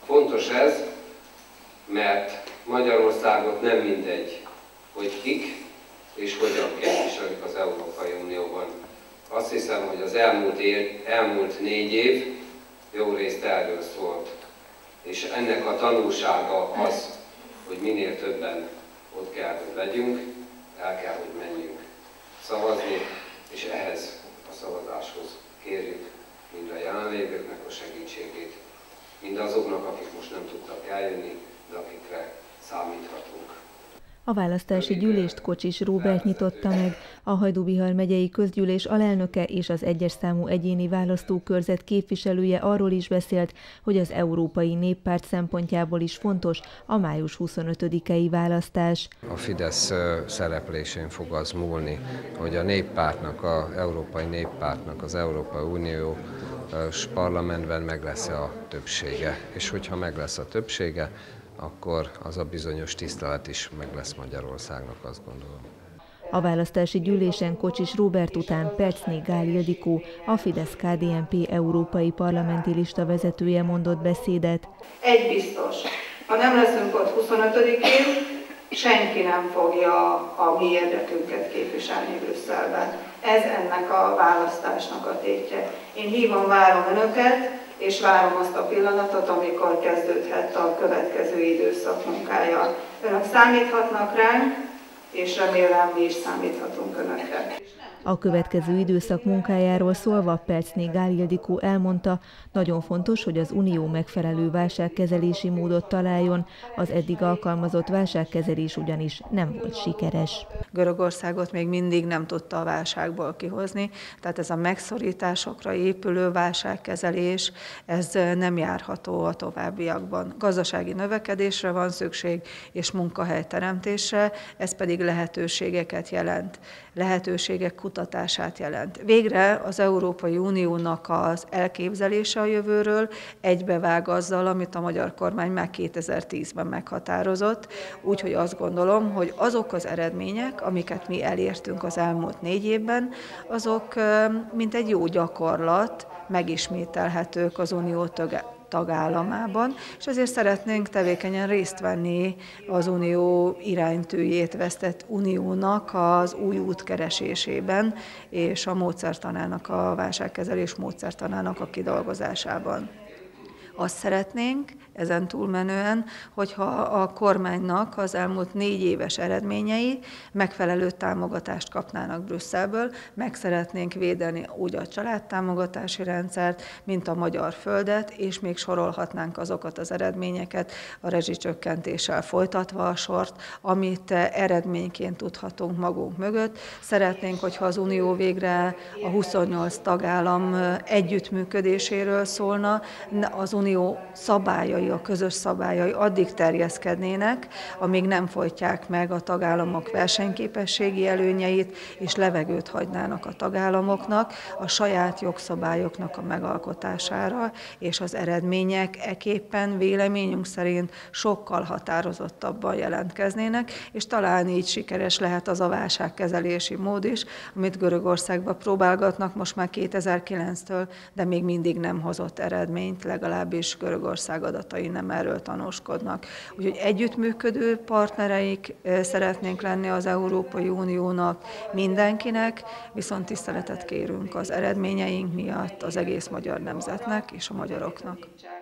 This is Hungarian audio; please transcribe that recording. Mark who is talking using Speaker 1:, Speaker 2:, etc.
Speaker 1: Fontos ez, mert Magyarországot nem mindegy, hogy kik és hogyan képviselik az Európai Unióban. Azt hiszem, hogy az elmúlt 4 év jó részt erről szólt. És ennek a tanulsága az, hogy minél többen ott kell, hogy legyünk, el kell, hogy menjünk szavazni, és ehhez a szavazáshoz kérjük mind a jelenlévőknek a segítségét, mind azoknak, akik most nem tudtak eljönni, de akikre számíthatunk.
Speaker 2: A választási gyűlést Kocsis Róbert nyitotta meg, a Hajdú-Bihar megyei közgyűlés alelnöke és az 1-es számú egyéni választókörzet képviselője arról is beszélt, hogy az Európai Néppárt szempontjából is fontos a május 25-i választás.
Speaker 3: A Fidesz szereplésén fog az múlni, hogy a néppártnak, az Európai Néppártnak, az Európai Uniós parlamentben meg lesz a többsége. És hogyha meg lesz a többsége, akkor az a bizonyos tisztelet is meg lesz Magyarországnak, azt gondolom.
Speaker 2: A választási gyűlésen Kocsis Róbert után Perczné Gál Ildikó, a Fidesz-KDNP európai parlamenti lista vezetője mondott beszédet.
Speaker 4: Egy biztos, ha nem leszünk ott 25-én, senki nem fogja a mi érdekünket képviselni Brüsszelben. Ez ennek a választásnak a tétje. Én hívom, várom önöket, és várom azt a pillanatot, amikor kezdődhet a következő időszak munkája. Önök számíthatnak ránk, és remélem mi is számíthatunk önökre.
Speaker 2: A következő időszak munkájáról szólva Perczné Gál Ildikó elmondta, nagyon fontos, hogy az Unió megfelelő válságkezelési módot találjon, az eddig alkalmazott válságkezelés ugyanis nem volt sikeres.
Speaker 4: Görögországot még mindig nem tudta a válságból kihozni, tehát ez a megszorításokra épülő válságkezelés, ez nem járható a továbbiakban. Gazdasági növekedésre van szükség, és munkahelyteremtésre, ez pedig lehetőségeket jelent, lehetőségek kutatását jelent. Végre az Európai Uniónak az elképzelése a jövőről egybevág azzal, amit a magyar kormány már 2010-ben meghatározott, úgyhogy azt gondolom, hogy azok az eredmények, amiket mi elértünk az elmúlt 4 évben, azok mint egy jó gyakorlat megismételhetők az Unió tagállamában, és azért szeretnénk tevékenyen részt venni az unió iránytűjét vesztett uniónak az új út keresésében, és a módszertanának, a válságkezelés módszertanának a kidolgozásában. Azt szeretnénk, ezen túlmenően, hogyha a kormánynak az elmúlt 4 éves eredményei megfelelő támogatást kapnának Brüsszelből, meg szeretnénk védeni úgy a családtámogatási rendszert, mint a magyar földet, és még sorolhatnánk azokat az eredményeket, a rezsicsökkentéssel folytatva a sort, amit eredményként tudhatunk magunk mögött. Szeretnénk, hogyha az Unió végre a 28 tagállam együttműködéséről szólna, az Unió szabályai, a közös szabályai addig terjeszkednének, amíg nem folytják meg a tagállamok versenyképességi előnyeit, és levegőt hagynának a tagállamoknak a saját jogszabályoknak a megalkotására, és az eredmények ekképpen véleményünk szerint sokkal határozottabban jelentkeznének, és talán így sikeres lehet az a válságkezelési mód is, amit Görögországban próbálgatnak most már 2009-től, de még mindig nem hozott eredményt, legalábbis Görögország adatai nem erről tanúskodnak. Úgyhogy együttműködő partnereik szeretnénk lenni az Európai Uniónak, mindenkinek, viszont tiszteletet kérünk az eredményeink miatt az egész magyar nemzetnek és a magyaroknak.